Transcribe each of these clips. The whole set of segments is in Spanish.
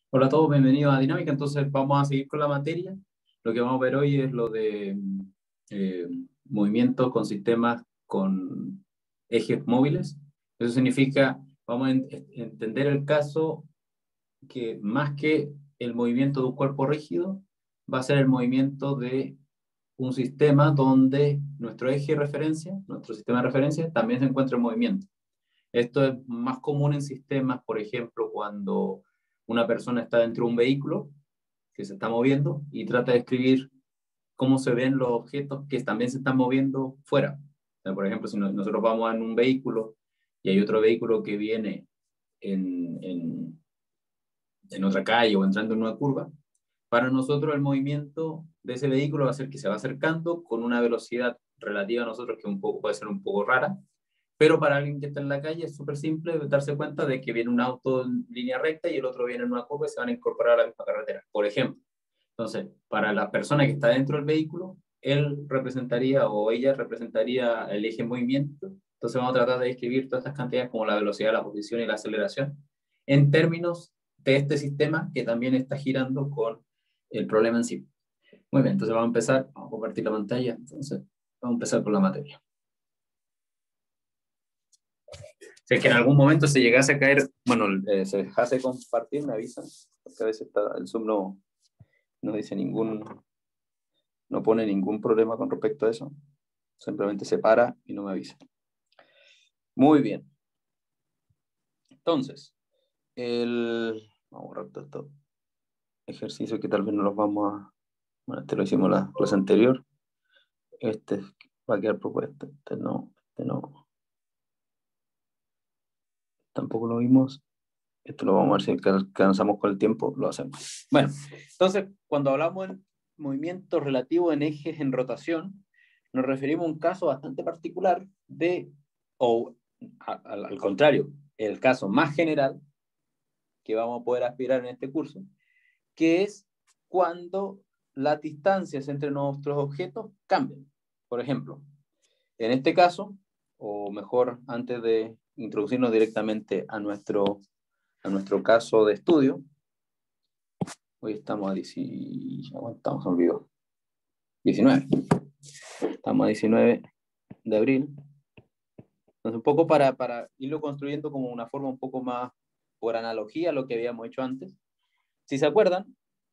Hola a todos, bienvenidos a Dinámica. Entonces vamos a seguir con la materia. Lo que vamos a ver hoy es lo de eh, movimientos con sistemas con ejes móviles. Eso significa, vamos a entender el caso que más que el movimiento de un cuerpo rígido, va a ser el movimiento de un sistema donde nuestro eje de referencia, nuestro sistema de referencia, también se encuentra en movimiento. Esto es más común en sistemas, por ejemplo, cuando una persona está dentro de un vehículo que se está moviendo y trata de escribir cómo se ven los objetos que también se están moviendo fuera. O sea, por ejemplo, si nosotros vamos en un vehículo y hay otro vehículo que viene en, en, en otra calle o entrando en una curva, para nosotros el movimiento de ese vehículo va a ser que se va acercando con una velocidad relativa a nosotros que puede ser un poco rara, pero para alguien que está en la calle es súper simple darse cuenta de que viene un auto en línea recta y el otro viene en una curva y se van a incorporar a la misma carretera, por ejemplo. Entonces, para la persona que está dentro del vehículo, él representaría o ella representaría el eje en movimiento. Entonces vamos a tratar de describir todas estas cantidades como la velocidad, la posición y la aceleración en términos de este sistema que también está girando con el problema en sí. Muy bien, entonces vamos a empezar, vamos a compartir la pantalla, entonces vamos a empezar con la materia. Si es que en algún momento se llegase a caer, bueno, se dejase compartir, me avisan, porque a veces el Zoom no dice no pone ningún problema con respecto a eso, simplemente se para y no me avisa. Muy bien. Entonces, vamos a borrar todo esto. Ejercicio que tal vez no los vamos a... Bueno, este lo hicimos la clase anterior. Este va a quedar propuesto. Este no. Tampoco lo vimos. Esto lo vamos a ver si alcanzamos con el tiempo, lo hacemos. Bueno, entonces, cuando hablamos de movimiento relativo en ejes en rotación, nos referimos a un caso bastante particular al contrario, el caso más general que vamos a poder aspirar en este curso, que es cuando las distancias entre nuestros objetos cambian. Por ejemplo, en este caso, o mejor, antes de introducirnos directamente a nuestro caso de estudio, hoy estamos a 19. Estamos a 19 de abril. Entonces, un poco para irlo construyendo como una forma un poco más por analogía a lo que habíamos hecho antes. Si se acuerdan,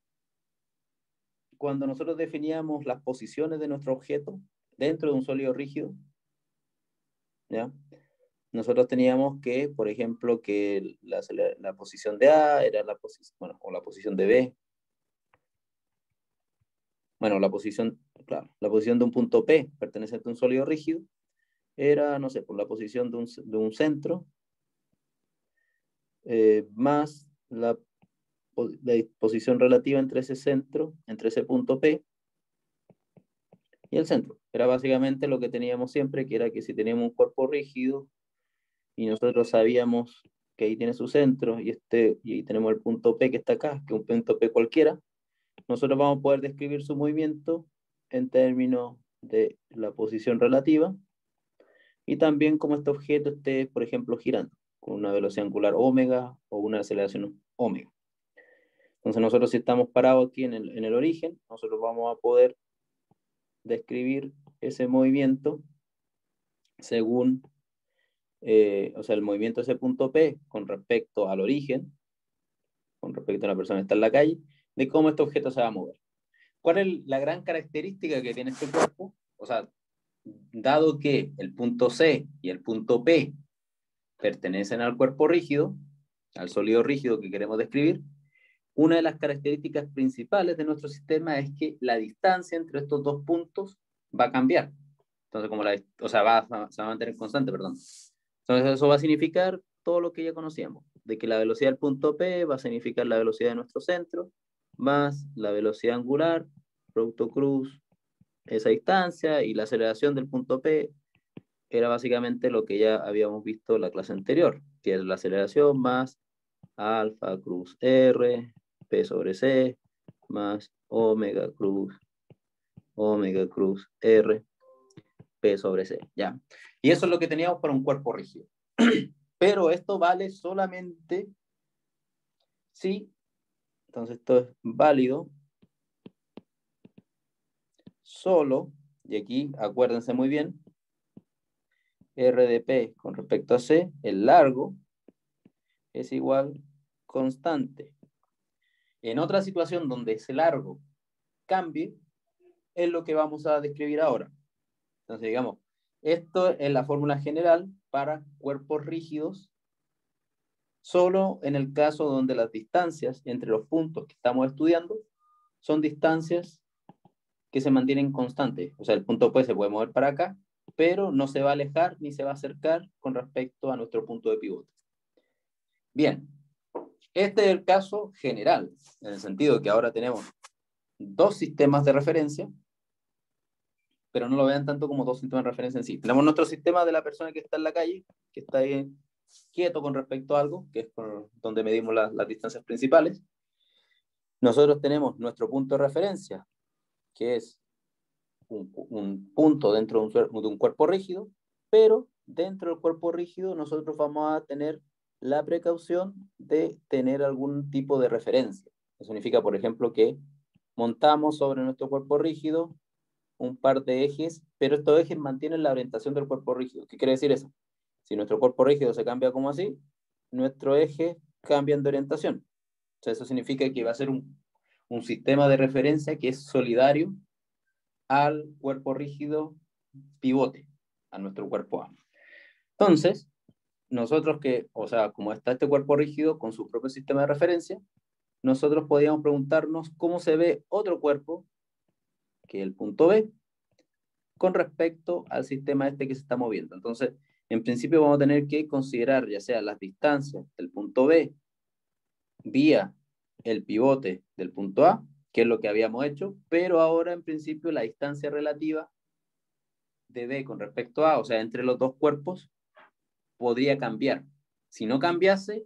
cuando nosotros definíamos las posiciones de nuestro objeto dentro de un sólido rígido, ¿ya? Nosotros teníamos que, por ejemplo, que la posición de A era la posición, bueno, o la posición de B. Bueno, claro, la posición de un punto P perteneciente a un sólido rígido era, no sé, por la posición de un centro más la posición relativa entre ese centro, entre ese punto P y el centro. Era básicamente lo que teníamos siempre, que era que si teníamos un cuerpo rígido y nosotros sabíamos que ahí tiene su centro y ahí tenemos el punto P que está acá, que es un punto P cualquiera, nosotros vamos a poder describir su movimiento en términos de la posición relativa y también como este objeto esté, por ejemplo, girando con una velocidad angular omega o una aceleración omega. Entonces nosotros si estamos parados aquí en el origen, nosotros vamos a poder describir ese movimiento según, o sea, el movimiento de ese punto P con respecto al origen, con respecto a la persona que está en la calle, de cómo este objeto se va a mover. ¿Cuál es la gran característica que tiene este cuerpo? O sea, dado que el punto C y el punto P pertenecen al cuerpo rígido, al sólido rígido que queremos describir, una de las características principales de nuestro sistema es que la distancia entre estos dos puntos va a cambiar. Entonces, se va a mantener constante, perdón. Entonces, eso va a significar todo lo que ya conocíamos, de que la velocidad del punto P va a significar la velocidad de nuestro centro, más la velocidad angular, producto cruz, esa distancia, y la aceleración del punto P era básicamente lo que ya habíamos visto en la clase anterior, que es la aceleración más alfa cruz R, P sobre C, más omega cruz R, P sobre C, ¿ya? Y eso es lo que teníamos para un cuerpo rígido. Pero esto vale solamente si Entonces esto es válido solo, y aquí acuérdense muy bien, R de P con respecto a C, el largo, es igual constante. En otra situación donde ese largo cambie, es lo que vamos a describir ahora. Entonces, digamos, esto es la fórmula general para cuerpos rígidos, solo en el caso donde las distancias entre los puntos que estamos estudiando son distancias que se mantienen constantes. O sea, el punto P se puede mover para acá, pero no se va a alejar ni se va a acercar con respecto a nuestro punto de pivote. Bien, este es el caso general, en el sentido que ahora tenemos dos sistemas de referencia, pero no lo vean tanto como dos sistemas de referencia en sí. Tenemos nuestro sistema de la persona que está en la calle, que está ahí quieto con respecto a algo, que es donde medimos las distancias principales. Nosotros tenemos nuestro punto de referencia, que es un punto dentro de un cuerpo rígido, pero dentro del cuerpo rígido nosotros vamos a tener la precaución de tener algún tipo de referencia. Eso significa, por ejemplo, que montamos sobre nuestro cuerpo rígido un par de ejes, pero estos ejes mantienen la orientación del cuerpo rígido. ¿Qué quiere decir eso? Si nuestro cuerpo rígido se cambia como así, nuestros ejes cambian de orientación. O sea, eso significa que va a ser un sistema de referencia que es solidario al cuerpo rígido pivote, a nuestro cuerpo A. Entonces, nosotros o sea, como está este cuerpo rígido con su propio sistema de referencia, nosotros podríamos preguntarnos cómo se ve otro cuerpo, que es el punto B, con respecto al sistema este que se está moviendo. Entonces, en principio vamos a tener que considerar ya sea las distancias del punto B vía el pivote del punto A, que es lo que habíamos hecho, pero ahora en principio la distancia relativa de B con respecto a, o sea, entre los dos cuerpos, podría cambiar. Si no cambiase,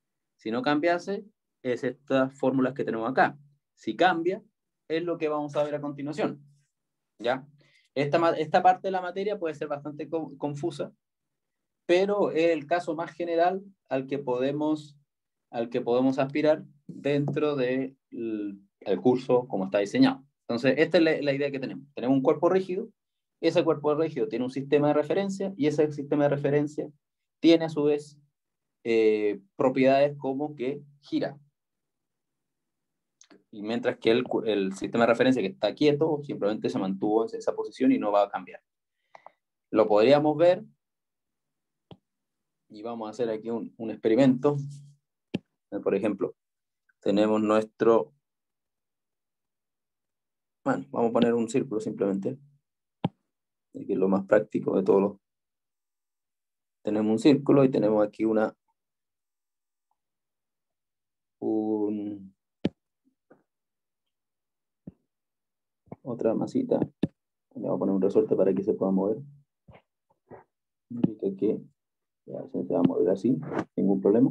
es estas fórmulas que tenemos acá. Si cambia, es lo que vamos a ver a continuación. ¿Ya? Esta parte de la materia puede ser bastante confusa, pero es el caso más general al que podemos aspirar dentro del curso como está diseñado. Entonces, esta es la idea que tenemos. Tenemos un cuerpo rígido, ese cuerpo rígido tiene un sistema de referencia y ese sistema de referencia tiene a su vez propiedades como que gira. Y mientras que el sistema de referencia que está quieto simplemente se mantuvo en esa posición y no va a cambiar. Lo podríamos ver y vamos a hacer aquí un experimento. Por ejemplo, tenemos bueno, vamos a poner un círculo simplemente, que es lo más práctico de todos. Tenemos un círculo y tenemos aquí otra masita. Le vamos a poner un resorte para que se pueda mover. Significa que ya se va a mover así, ningún problema.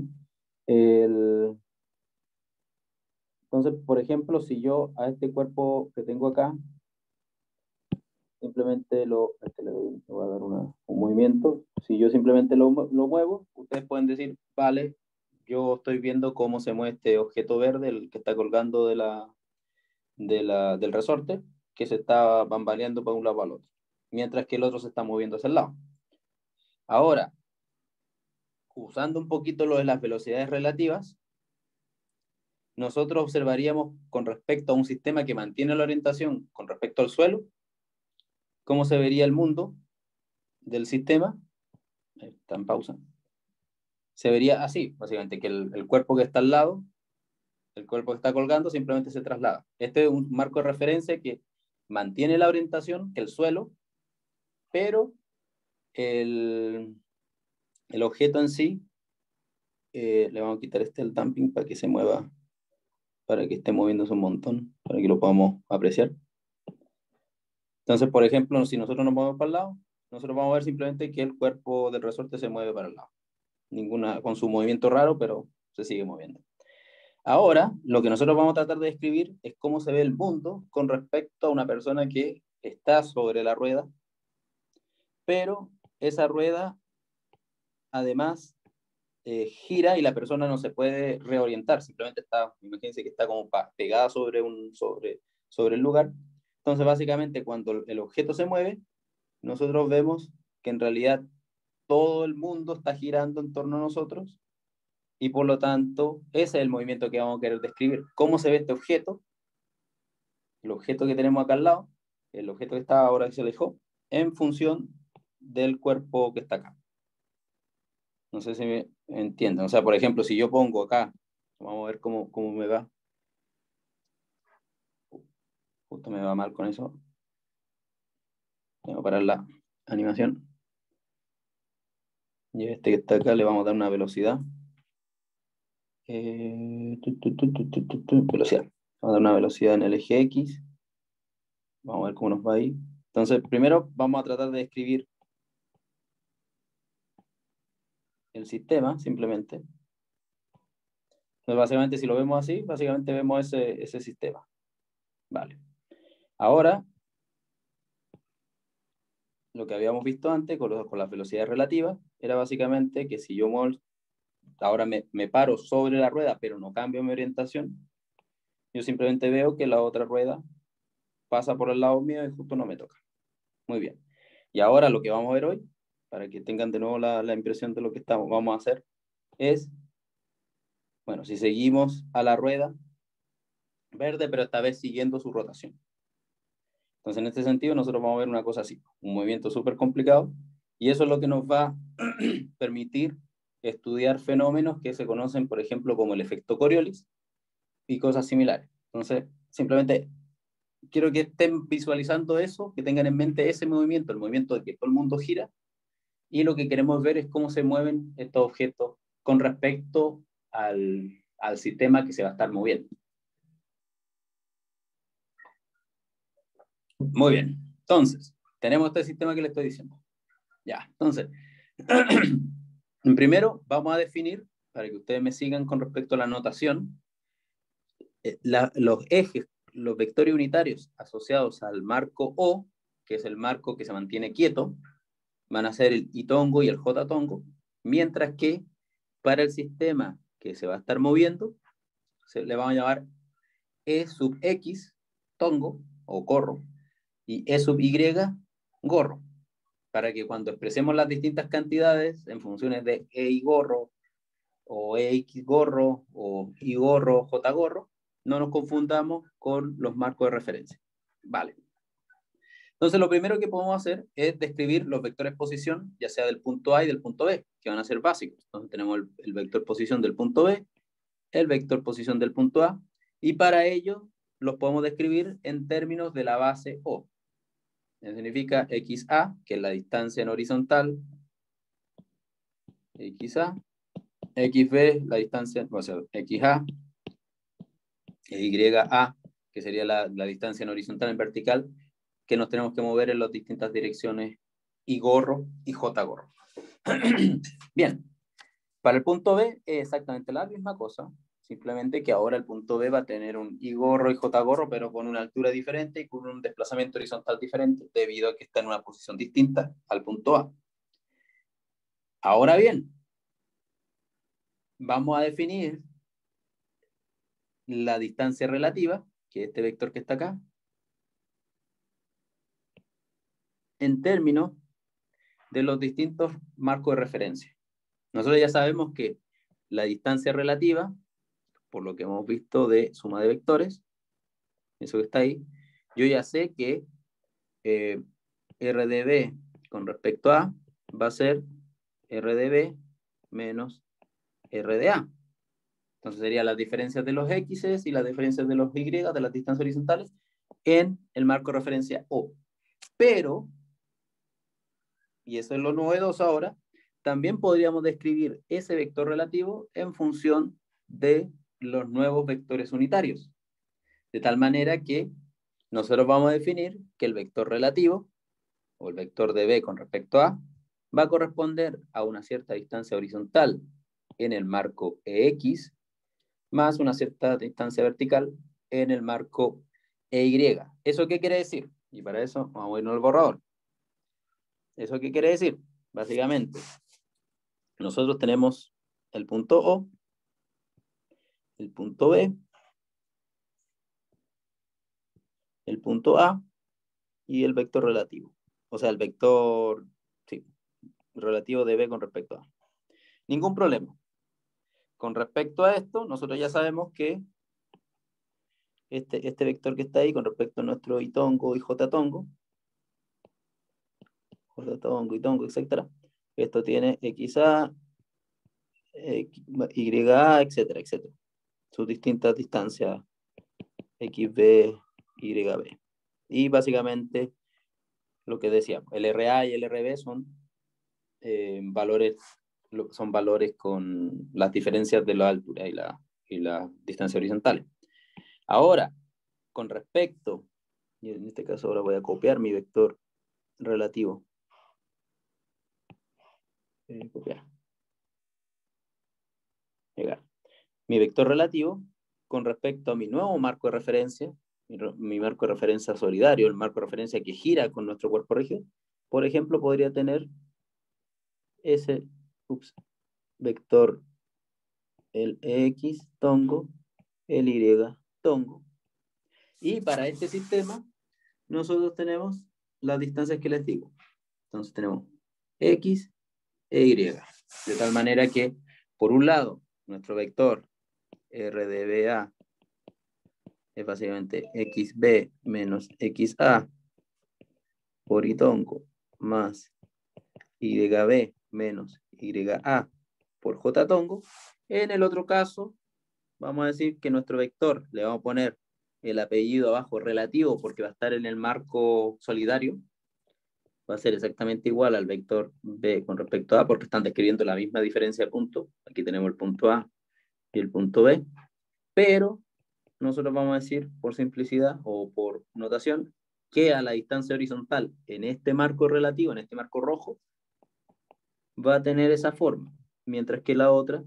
Entonces, por ejemplo, si yo a este cuerpo que tengo acá, simplemente le voy a dar un movimiento. Si yo simplemente lo muevo, ustedes pueden decir, vale, yo estoy viendo cómo se mueve este objeto verde, el que está colgando del resorte, que se está bambaleando para un lado al otro, mientras que el otro se está moviendo hacia el lado. Ahora, usando un poquito lo de las velocidades relativas, nosotros observaríamos con respecto a un sistema que mantiene la orientación con respecto al suelo, cómo se vería el mundo del sistema. Está en pausa. Se vería así, básicamente, que el cuerpo que está al lado, el cuerpo que está colgando, simplemente se traslada. Este es un marco de referencia que mantiene la orientación, que el suelo, pero el objeto en sí, le vamos a quitar el damping para que se mueva, para que esté moviéndose un montón, para que lo podamos apreciar. Entonces, por ejemplo, si nosotros nos movemos para el lado, nosotros vamos a ver simplemente que el cuerpo del resorte se mueve para el lado. Con su movimiento raro, pero se sigue moviendo. Ahora, lo que nosotros vamos a tratar de describir es cómo se ve el mundo con respecto a una persona que está sobre la rueda, pero esa rueda, además, gira y la persona no se puede reorientar, simplemente está, imagínense que está como pegada sobre el lugar. Entonces, básicamente, cuando el objeto se mueve, nosotros vemos que en realidad todo el mundo está girando en torno a nosotros y por lo tanto, ese es el movimiento que vamos a querer describir. ¿Cómo se ve este objeto? El objeto que tenemos acá al lado, el objeto que está ahora que se alejó, en función del cuerpo que está acá. No sé si me entienden. O sea, por ejemplo, si yo pongo acá, vamos a ver cómo me va. Justo me va mal con eso. Voy a parar la animación. Y a este que está acá le vamos a dar una velocidad. Velocidad. Vamos a dar una velocidad en el eje X. Vamos a ver cómo nos va ahí. Entonces, primero vamos a tratar de describir el sistema, simplemente. Entonces, básicamente, si lo vemos así, básicamente vemos ese sistema. Vale. Ahora, lo que habíamos visto antes con las velocidades relativas, era básicamente que si yo ahora me paro sobre la rueda, pero no cambio mi orientación, yo simplemente veo que la otra rueda pasa por el lado mío y justo no me toca. Muy bien. Y ahora lo que vamos a ver hoy, para que tengan de nuevo la impresión de lo que vamos a hacer, es, bueno, si seguimos a la rueda verde, pero esta vez siguiendo su rotación. Entonces, en este sentido, nosotros vamos a ver una cosa así, un movimiento súper complicado, y eso es lo que nos va a permitir estudiar fenómenos que se conocen, por ejemplo, como el efecto Coriolis y cosas similares. Entonces, simplemente quiero que estén visualizando eso, que tengan en mente ese movimiento, el movimiento de que todo el mundo gira, y lo que queremos ver es cómo se mueven estos objetos con respecto al sistema que se va a estar moviendo. Muy bien. Entonces, tenemos este sistema que le estoy diciendo. Ya, entonces, primero vamos a definir, para que ustedes me sigan con respecto a la notación, los ejes, los vectores unitarios asociados al marco O, que es el marco que se mantiene quieto, van a ser el I tongo y el J tongo, mientras que para el sistema que se va a estar moviendo, le vamos a llamar E sub X tongo o gorro y E sub Y gorro, para que cuando expresemos las distintas cantidades en funciones de E y gorro, o EX gorro, o Y gorro, J gorro, no nos confundamos con los marcos de referencia. Vale. Entonces, lo primero que podemos hacer es describir los vectores posición, ya sea del punto A y del punto B, que van a ser básicos. Entonces, tenemos el vector posición del punto B, el vector posición del punto A, y para ello los podemos describir en términos de la base O. Eso significa XA, que es la distancia en horizontal, XA, XB, la distancia, o sea, XA, YA, que sería la distancia en horizontal, en vertical, que nos tenemos que mover en las distintas direcciones Y gorro y J gorro. Bien, para el punto B es exactamente la misma cosa, simplemente que ahora el punto B va a tener un Y gorro y J gorro, pero con una altura diferente y con un desplazamiento horizontal diferente, debido a que está en una posición distinta al punto A. Ahora bien, vamos a definir la distancia relativa, que es este vector que está acá, en términos de los distintos marcos de referencia. Nosotros ya sabemos que la distancia relativa, por lo que hemos visto de suma de vectores, eso que está ahí, yo ya sé que R de B con respecto a va a ser R de B menos R de A. Entonces serían las diferencias de los X y las diferencias de los Y, de las distancias horizontales, en el marco de referencia O. Pero, y eso es lo novedoso ahora, también podríamos describir ese vector relativo en función de los nuevos vectores unitarios. De tal manera que nosotros vamos a definir que el vector relativo, o el vector de B con respecto a, va a corresponder a una cierta distancia horizontal en el marco EX, más una cierta distancia vertical en el marco EY. ¿Eso qué quiere decir? Y para eso vamos a irnos al borrador. ¿Eso qué quiere decir? Básicamente, nosotros tenemos el punto O, el punto B, el punto A y el vector relativo. O sea, el vector relativo de B con respecto a A. Ningún problema. Con respecto a esto, nosotros ya sabemos que este vector que está ahí con respecto a nuestro I-tongo y J-tongo, J-tongo, I-tongo, etc. Esto tiene XA, YA, etcétera, etcétera. Sus distintas distancias XB, YB. Y básicamente lo que decíamos, el RA y el RB son valores con las diferencias de la altura y la distancia horizontales. Ahora, con respecto, y en este caso ahora voy a copiar mi vector relativo. Copiar. Llegar. Mi vector relativo con respecto a mi nuevo marco de referencia, mi marco de referencia solidario, el marco de referencia que gira con nuestro cuerpo rígido, por ejemplo, podría tener ese vector, el X tongo, el Y tongo. Y para este sistema, nosotros tenemos las distancias que les digo. Entonces tenemos X e Y. De tal manera que, por un lado, nuestro vector RDBA es básicamente XB menos XA por I-tongo más YB menos YA por J-tongo. En el otro caso, vamos a decir que nuestro vector le vamos a poner el apellido abajo relativo porque va a estar en el marco solidario. Va a ser exactamente igual al vector B con respecto a A porque están describiendo la misma diferencia de puntos. Aquí tenemos el punto A y el punto B. Pero nosotros vamos a decir, por simplicidad o por notación, que a la distancia horizontal en este marco relativo, en este marco rojo, va a tener esa forma, mientras que la otra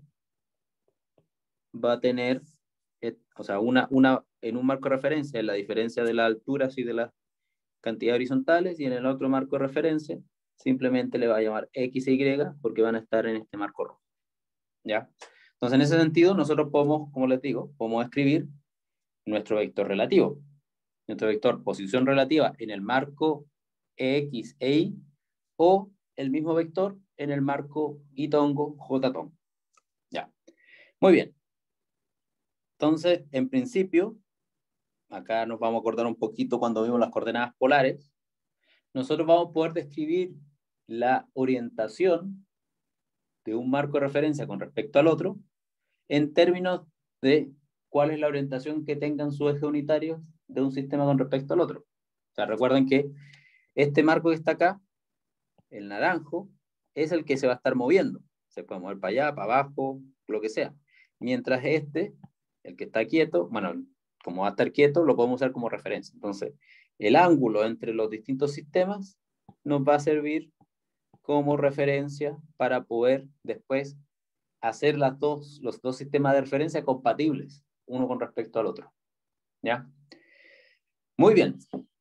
va a tener, o sea, en un marco de referencia, la diferencia de las alturas y de las cantidades horizontales, y en el otro marco de referencia, simplemente le va a llamar X e Y, porque van a estar en este marco rojo. ¿Ya? Entonces, en ese sentido, nosotros podemos, como les digo, podemos escribir nuestro vector relativo. Nuestro vector posición relativa en el marco X e Y, o el mismo vector en el marco I-tongo, J-tongo. Ya. Muy bien. Entonces, en principio, acá nos vamos a acordar un poquito cuando vimos las coordenadas polares. Nosotros vamos a poder describir la orientación de un marco de referencia con respecto al otro en términos de cuál es la orientación que tengan sus ejes unitarios de un sistema con respecto al otro. O sea, recuerden que este marco que está acá, el naranjo, es el que se va a estar moviendo. Se puede mover para allá, para abajo, lo que sea. Mientras este, el que está quieto, bueno, como va a estar quieto, lo podemos usar como referencia. Entonces, el ángulo entre los distintos sistemas nos va a servir como referencia para poder después hacer los dos sistemas de referencia compatibles, uno con respecto al otro. ¿Ya? Muy bien.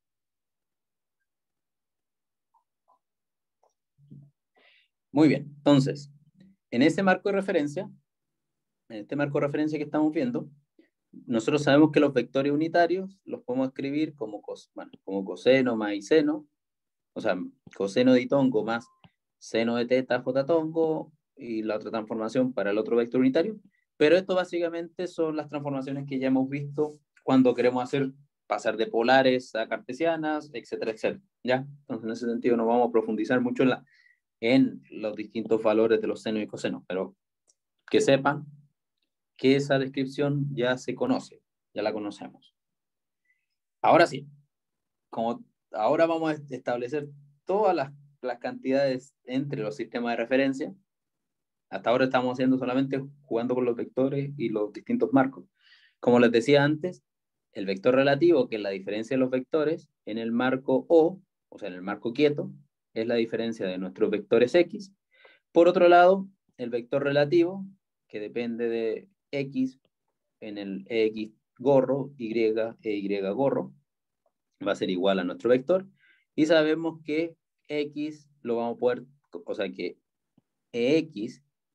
Muy bien. Entonces, en ese marco de referencia, en este marco de referencia que estamos viendo, nosotros sabemos que los vectores unitarios los podemos escribir como coseno más y seno, o sea, coseno de I-tongo más seno de teta J-tongo, y la otra transformación para el otro vector unitario. Pero esto básicamente son las transformaciones que ya hemos visto cuando queremos pasar de polares a cartesianas, etcétera, etcétera. ¿Ya? Entonces, en ese sentido, no vamos a profundizar mucho en los distintos valores de los senos y cosenos, pero que sepan que esa descripción ya se conoce, ya la conocemos. Ahora sí, ahora vamos a establecer todas las cantidades entre los sistemas de referencia. Hasta ahora estamos haciendo solamente jugando con los vectores y los distintos marcos. Como les decía antes, el vector relativo, que es la diferencia de los vectores, en el marco O sea, en el marco quieto, es la diferencia de nuestros vectores X. Por otro lado, el vector relativo, que depende de X en el X gorro, Y e Y gorro, va a ser igual a nuestro vector. Y sabemos que X lo vamos a poder, o sea que EX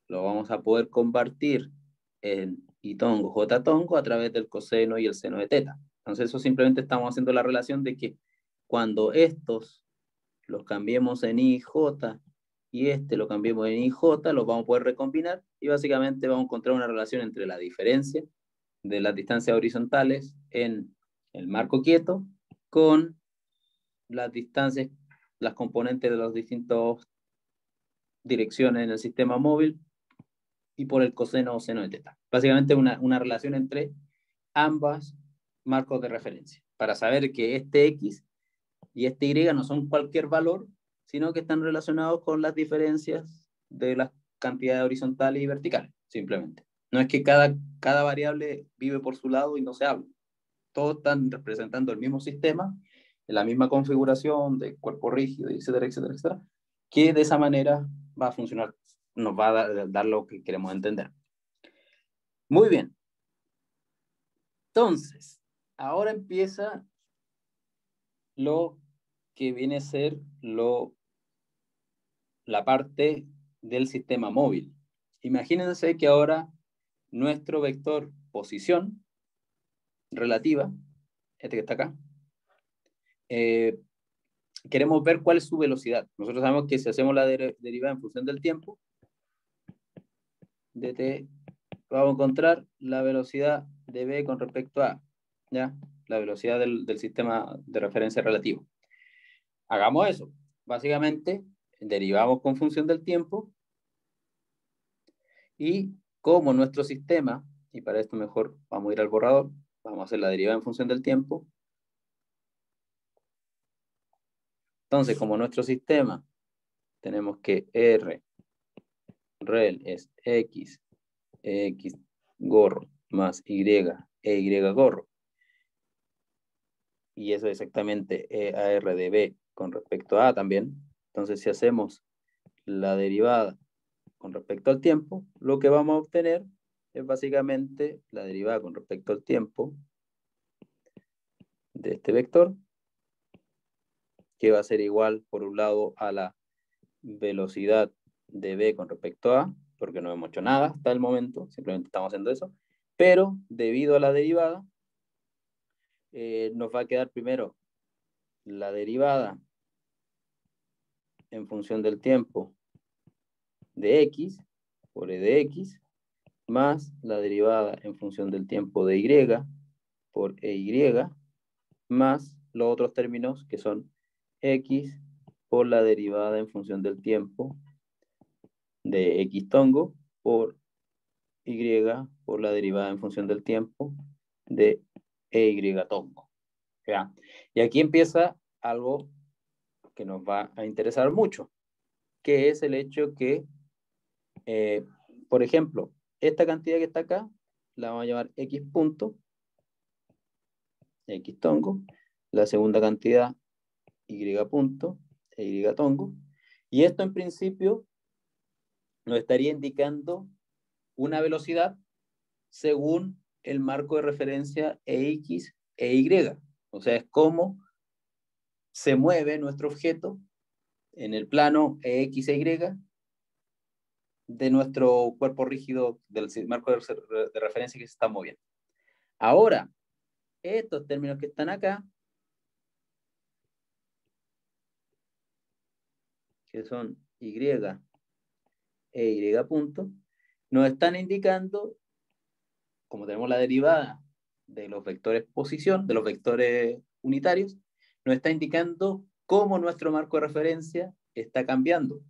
lo vamos a poder convertir en I tongo, J tongo a través del coseno y el seno de teta. Entonces eso simplemente estamos haciendo la relación de que cuando estos los cambiemos en IJ y este lo cambiemos en IJ, los vamos a poder recombinar y básicamente vamos a encontrar una relación entre la diferencia de las distancias horizontales en el marco quieto con las distancias, las componentes de las distintas direcciones en el sistema móvil y por el coseno o seno de teta. Básicamente una relación entre ambas marcos de referencia para saber que este X y este Y no son cualquier valor, sino que están relacionados con las diferencias de las cantidades horizontales y verticales, simplemente. No es que cada variable vive por su lado y no se habla. Todos están representando el mismo sistema, la misma configuración de cuerpo rígido, etcétera, etcétera, etcétera, que de esa manera va a funcionar, nos va a dar lo que queremos entender. Muy bien. Entonces, ahora empieza lo que viene a ser la parte del sistema móvil. Imagínense que ahora nuestro vector posición relativa, este que está acá, queremos ver cuál es su velocidad. Nosotros sabemos que si hacemos la derivada en función del tiempo, dt, vamos a encontrar la velocidad de b con respecto a, ¿ya? La velocidad del sistema de referencia relativo. Hagamos eso. Básicamente, derivamos con función del tiempo y como nuestro sistema, y para esto mejor vamos a ir al borrador, vamos a hacer la derivada en función del tiempo. Entonces, como nuestro sistema, tenemos que R rel es X gorro más Y, Y gorro. Y eso es exactamente AR de B con respecto a A también. Entonces, si hacemos la derivada con respecto al tiempo, lo que vamos a obtener es básicamente la derivada con respecto al tiempo de este vector, que va a ser igual, por un lado, a la velocidad de B con respecto a A, porque no hemos hecho nada hasta el momento, simplemente estamos haciendo eso, pero debido a la derivada, nos va a quedar primero la derivada en función del tiempo de X, por E de X, más la derivada en función del tiempo de Y, por EY, más los otros términos que son X por la derivada en función del tiempo de X tongo, por Y por la derivada en función del tiempo de EY tongo. ¿Ya? Y aquí empieza algo que nos va a interesar mucho, que es el hecho que, por ejemplo, esta cantidad que está acá, la vamos a llamar X punto, X tongo, la segunda cantidad Y punto, Y tongo, y esto en principio nos estaría indicando una velocidad según el marco de referencia EX e Y. O sea, es cómo se mueve nuestro objeto en el plano EX e Y de nuestro cuerpo rígido del marco de referencia que se está moviendo. Ahora, estos términos que están acá, que son Y e Y punto, nos están indicando, como tenemos la derivada de los vectores posición, de los vectores unitarios, nos está indicando cómo nuestro marco de referencia está cambiando.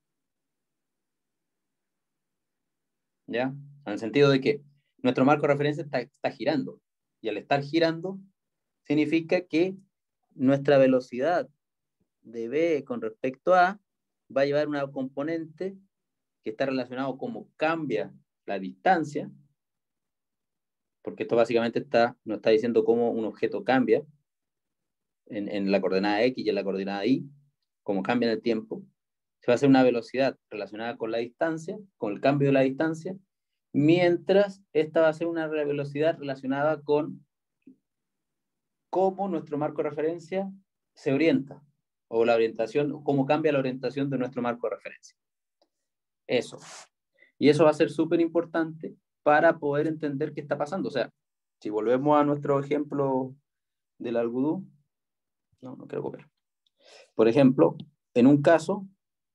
¿Ya? En el sentido de que nuestro marco de referencia está girando. Y al estar girando, significa que nuestra velocidad de B con respecto a va a llevar una componente que está relacionado con cómo cambia la distancia, porque esto básicamente nos está diciendo cómo un objeto cambia en la coordenada X y en la coordenada Y, cómo cambia en el tiempo. Se va a hacer una velocidad relacionada con la distancia, con el cambio de la distancia, mientras esta va a ser una velocidad relacionada con cómo nuestro marco de referencia se orienta, o la orientación, cómo cambia la orientación de nuestro marco de referencia. Eso. Y eso va a ser súper importante para poder entender qué está pasando. O sea, si volvemos a nuestro ejemplo del algodón, no quiero copiar. Por ejemplo, en un caso,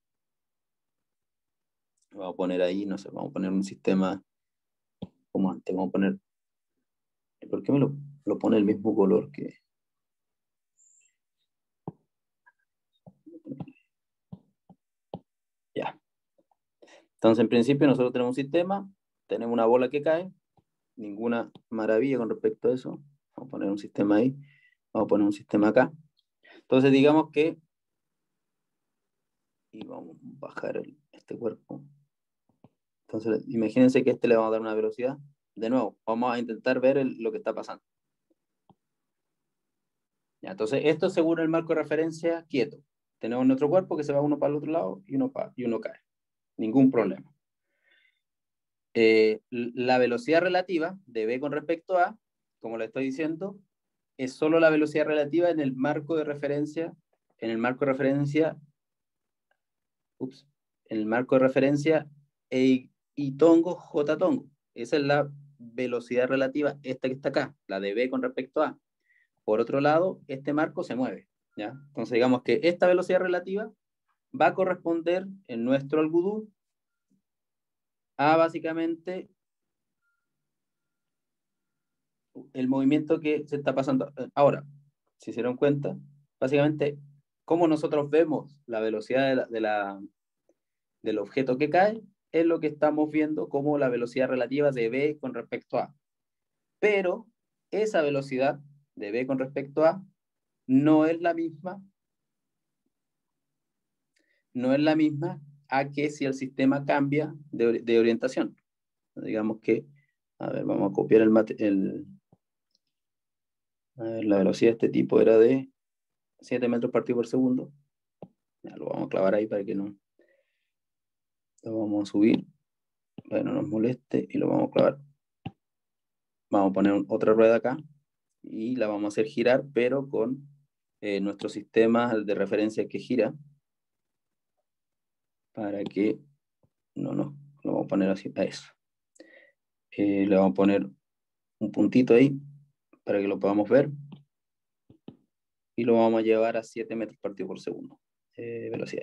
vamos a poner ahí, no sé, vamos a poner un sistema como antes, vamos a poner, ¿por qué me lo pone el mismo color que? Ya. Entonces, en principio, nosotros tenemos un sistema, tenemos una bola que cae, ninguna maravilla con respecto a eso. Vamos a poner un sistema ahí, vamos a poner un sistema acá. Entonces, digamos que, y vamos a bajar este cuerpo. Entonces, imagínense que a este le vamos a dar una velocidad. De nuevo, vamos a intentar ver lo que está pasando. Ya, entonces, esto es según el marco de referencia quieto. Tenemos nuestro cuerpo que se va uno para el otro lado y uno cae. Ningún problema. La velocidad relativa de B con respecto a, como le estoy diciendo, es solo la velocidad relativa en el marco de referencia, en el marco de referencia, en el marco de referencia y tongo, J tongo. Esa es la velocidad relativa, esta que está acá, la de B con respecto a. Por otro lado, este marco se mueve, ¿ya? Entonces digamos que esta velocidad relativa va a corresponder en nuestro algodón a básicamente el movimiento que se está pasando. Ahora, si se dieron cuenta, básicamente, cómo nosotros vemos la velocidad del objeto que cae, es lo que estamos viendo como la velocidad relativa de B con respecto a. Pero esa velocidad de B con respecto a no es la misma, a que si el sistema cambia de orientación. Digamos que, a ver, vamos a copiar a ver, la velocidad de este tipo era de 7 metros partido por segundo. Ya lo vamos a clavar ahí para que no. Lo vamos a subir para que no nos moleste y lo vamos a clavar. Vamos a poner otra rueda acá y la vamos a hacer girar, pero con nuestro sistema de referencia que gira, para que no lo vamos a poner así a eso. Le vamos a poner un puntito ahí para que lo podamos ver y lo vamos a llevar a 7 metros partido por segundo velocidad.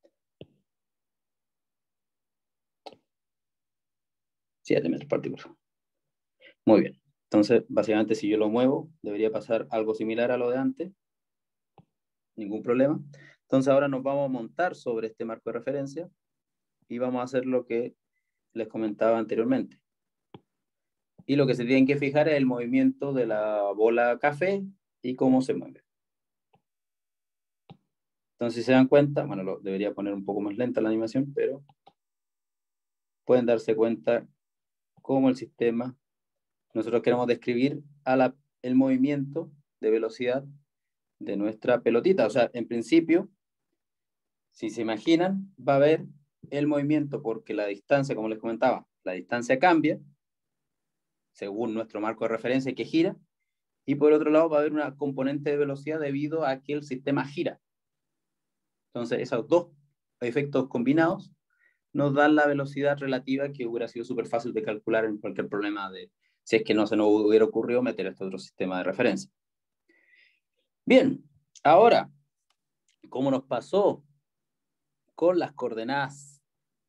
7 metros partido por segundo. Muy bien. Entonces, básicamente, si yo lo muevo, debería pasar algo similar a lo de antes. Ningún problema. Entonces, ahora nos vamos a montar sobre este marco de referencia y vamos a hacer lo que les comentaba anteriormente. Y lo que se tienen que fijar es el movimiento de la bola café y cómo se mueve. Entonces, si se dan cuenta, bueno, debería poner un poco más lenta la animación, pero pueden darse cuenta cómo el sistema, nosotros queremos describir el movimiento de velocidad de nuestra pelotita. O sea, en principio, si se imaginan, va a haber el movimiento porque la distancia, como les comentaba, la distancia cambia según nuestro marco de referencia que gira, y por otro lado va a haber una componente de velocidad debido a que el sistema gira. Entonces, esos dos efectos combinados nos dan la velocidad relativa que hubiera sido súper fácil de calcular en cualquier problema si es que no se nos hubiera ocurrido meter este otro sistema de referencia. Bien, ahora, como nos pasó con las coordenadas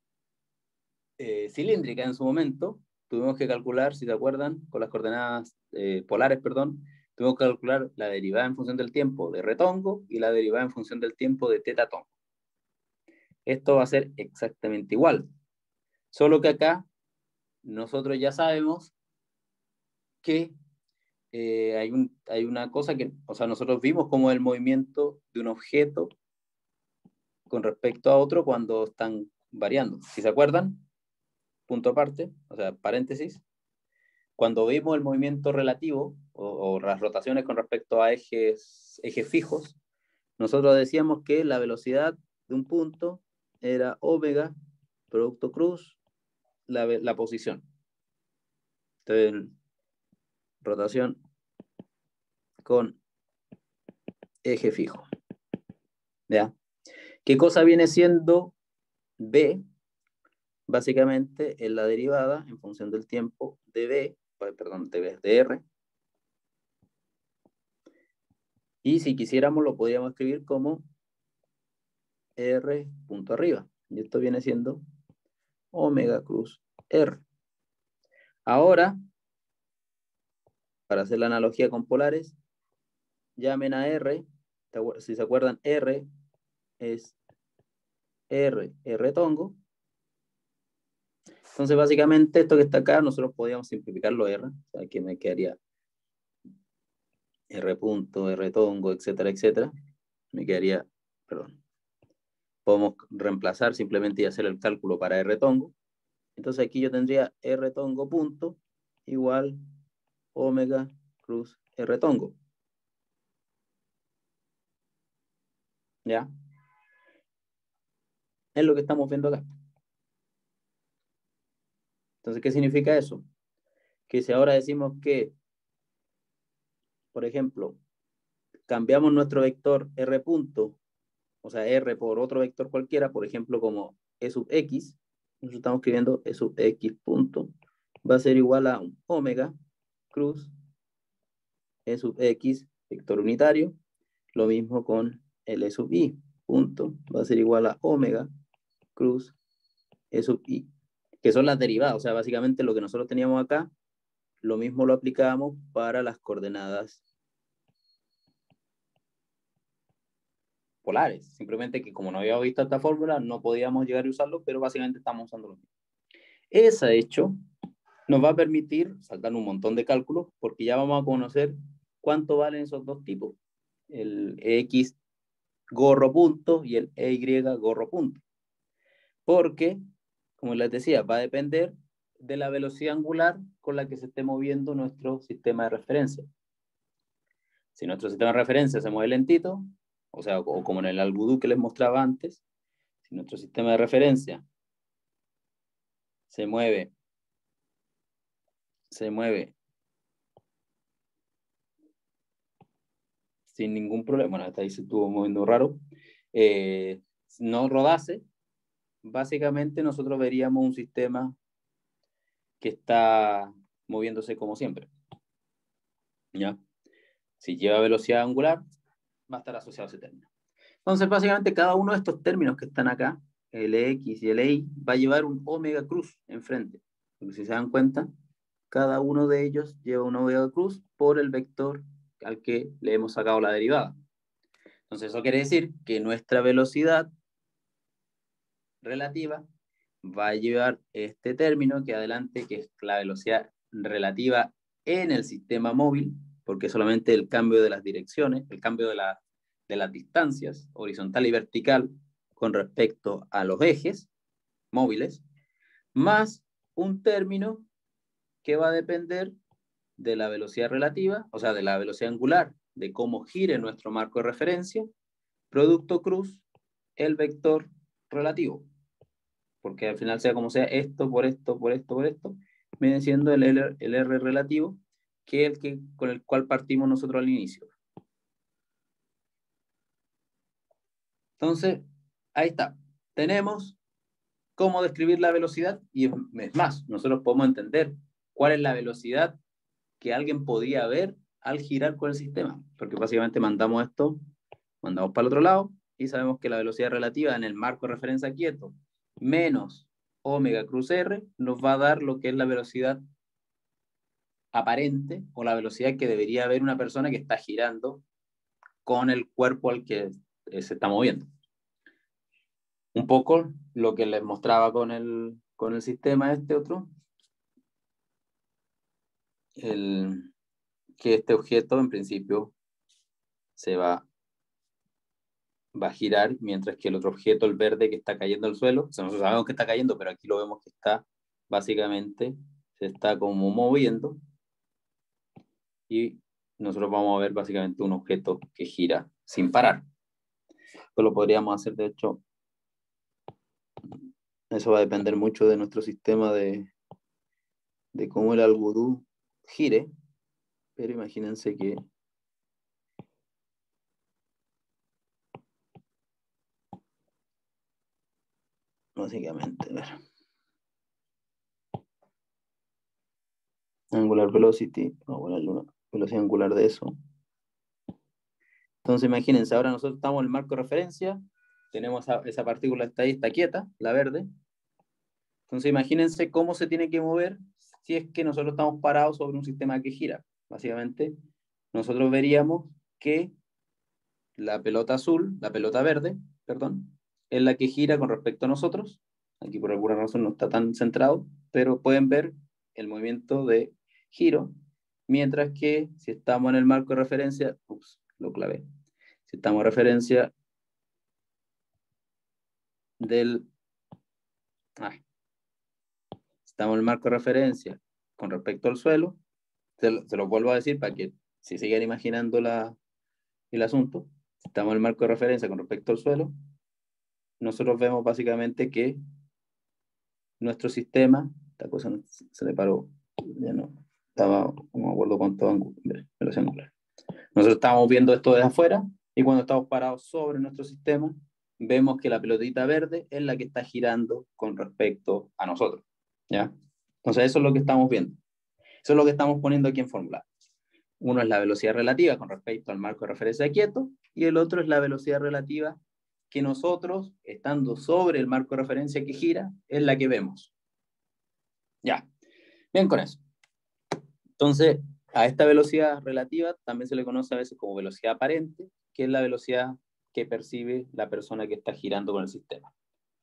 cilíndricas en su momento, tuvimos que calcular, si te acuerdan, con las coordenadas polares, perdón, tuvimos que calcular la derivada en función del tiempo de retongo y la derivada en función del tiempo de teta tongo. Esto va a ser exactamente igual, solo que acá nosotros ya sabemos que hay una cosa que, o sea, nosotros vimos como el movimiento de un objeto con respecto a otro cuando están variando. Si se acuerdan, punto aparte, o sea, paréntesis, cuando vimos el movimiento relativo o las rotaciones con respecto a ejes fijos, nosotros decíamos que la velocidad de un punto era omega, producto cruz, la posición. Entonces, rotación con eje fijo. ¿Ya? ¿Qué cosa viene siendo B? básicamente es la derivada en función del tiempo de B, perdón, de R. Y si quisiéramos lo podríamos escribir como R punto arriba. Y esto viene siendo omega cruz R. Ahora, para hacer la analogía con polares, llamen a R, si se acuerdan, R es R tongo. Entonces, básicamente, esto que está acá, nosotros podríamos simplificarlo R, o sea, que me quedaría R punto, R tongo, etcétera, etcétera. Me quedaría, perdón, podemos reemplazar simplemente y hacer el cálculo para R tongo. Entonces aquí yo tendría R tongo punto igual omega cruz R tongo. ¿Ya? Es lo que estamos viendo acá. Entonces, ¿qué significa eso? Que si ahora decimos que, por ejemplo, cambiamos nuestro vector R punto, o sea, R por otro vector cualquiera, por ejemplo, como E sub X, nosotros estamos escribiendo E sub X punto, va a ser igual a omega cruz E sub X vector unitario, lo mismo con el E sub I punto, va a ser igual a omega cruz E sub I, que son las derivadas, o sea, básicamente lo que nosotros teníamos acá, lo mismo lo aplicamos para las coordenadas polares. Simplemente que como no habíamos visto esta fórmula, no podíamos llegar a usarlo, pero básicamente estamos usando lo mismo. Ese hecho nos va a permitir saltar un montón de cálculos, porque ya vamos a conocer cuánto valen esos dos tipos, el X gorro punto y el EY gorro punto. Porque, como les decía, va a depender de la velocidad angular con la que se esté moviendo nuestro sistema de referencia. Si nuestro sistema de referencia se mueve lentito, o sea, o como en el algodú que les mostraba antes, si nuestro sistema de referencia se mueve sin ningún problema, bueno, hasta ahí se estuvo moviendo raro, no rodase, básicamente nosotros veríamos un sistema que está moviéndose como siempre. ¿Ya? Si lleva velocidad angular, va a estar asociado a ese término. Entonces, básicamente, cada uno de estos términos que están acá, el X y el Y, va a llevar un omega cruz enfrente. Porque si se dan cuenta, cada uno de ellos lleva un omega cruz por el vector al que le hemos sacado la derivada. Entonces, eso quiere decir que nuestra velocidad relativa va a llevar este término que adelante, que es la velocidad relativa en el sistema móvil, porque solamente el cambio de las direcciones, el cambio de las distancias horizontal y vertical con respecto a los ejes móviles, más un término que va a depender de la velocidad relativa, o sea, de la velocidad angular, de cómo gire nuestro marco de referencia, producto cruz, el vector relativo. Porque al final, sea como sea, esto por esto, por esto, por esto, viene siendo el R relativo, que es con el cual partimos nosotros al inicio. Entonces, ahí está. Tenemos cómo describir la velocidad y es más, nosotros podemos entender cuál es la velocidad que alguien podía ver al girar con el sistema, porque básicamente mandamos para el otro lado y sabemos que la velocidad relativa en el marco de referencia quieto menos omega cruz R nos va a dar lo que es la velocidad aparente o la velocidad que debería haber una persona que está girando con el cuerpo al que se está moviendo. Un poco lo que les mostraba con el sistema este otro, que este objeto en principio se va a girar, mientras que el otro objeto, el verde que está cayendo al suelo, o sea, nosotros sabemos que está cayendo, pero aquí lo vemos que está, básicamente, se está como moviendo, y nosotros vamos a ver básicamente un objeto que gira sin parar. Esto lo podríamos hacer, de hecho, eso va a depender mucho de nuestro sistema de cómo el algodú gire, pero imagínense que básicamente, a ver. Angular velocity, vamos a ponerle una velocidad angular de eso. Entonces imagínense, ahora nosotros estamos en el marco de referencia, tenemos esa partícula está ahí, está quieta, la verde. Entonces imagínense cómo se tiene que mover si es que nosotros estamos parados sobre un sistema que gira. Básicamente, nosotros veríamos que la pelota azul, la pelota verde, perdón, es la que gira con respecto a nosotros. Aquí por alguna razón no está tan centrado, pero pueden ver el movimiento de giro, mientras que si estamos en el marco de referencia, lo clavé. Si estamos en referencia del... estamos en el marco de referencia con respecto al suelo, se lo vuelvo a decir para que si siguen imaginando el asunto, si estamos en el marco de referencia con respecto al suelo, nosotros vemos básicamente que nuestro sistema, esta cosa se le paró, ya no estaba, no me acuerdo cuánto velocidad angular. Nosotros estamos viendo esto desde afuera y cuando estamos parados sobre nuestro sistema, vemos que la pelotita verde es la que está girando con respecto a nosotros, ¿ya? Entonces eso es lo que estamos viendo. Eso es lo que estamos poniendo aquí en fórmula. Uno es la velocidad relativa con respecto al marco de referencia quieto y el otro es la velocidad relativa que nosotros, estando sobre el marco de referencia que gira, es la que vemos. Ya, bien con eso. Entonces, a esta velocidad relativa también se le conoce a veces como velocidad aparente, que es la velocidad que percibe la persona que está girando con el sistema.